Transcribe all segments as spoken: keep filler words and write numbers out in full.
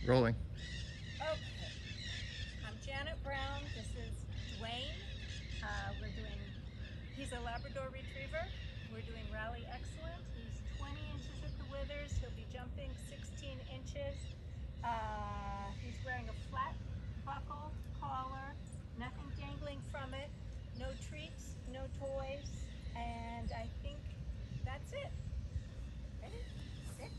Rolling. Okay, I'm Janet Brown. This is Dwayne. Uh, we're doing, he's a Labrador Retriever. We're doing Rally Excellent. He's twenty inches at the withers. He'll be jumping sixteen inches. Uh, he's wearing a flat buckle collar, nothing dangling from it, no treats, no toys, and I think that's it. Ready? Sit.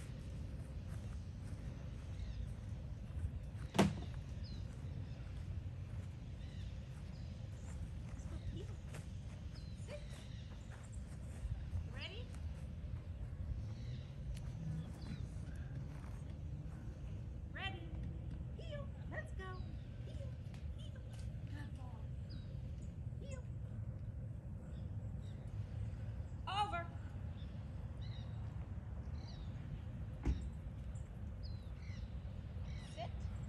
Ready? Ready? Heel. Let's go. Heel. Heel. Good ball. Heel. Over. Sit.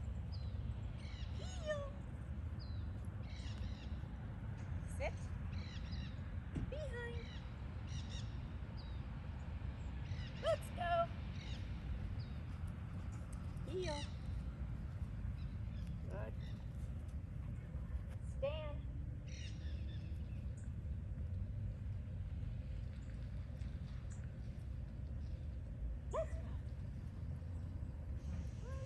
Heel. Sit. Behind. Let's go. Heel. Good. Stand. Let's go. One.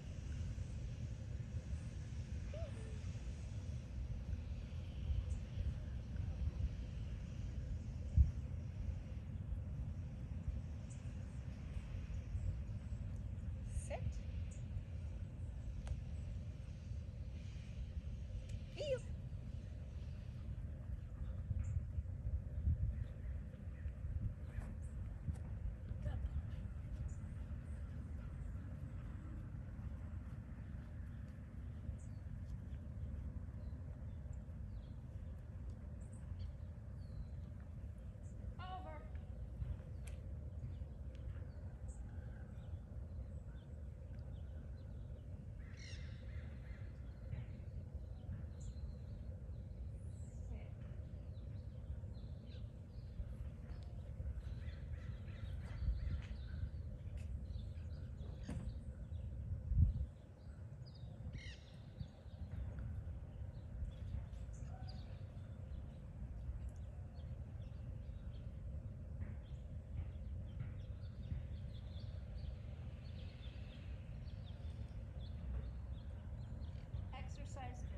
Behind. Sit. Heel. Good. Over. Sit. Exercise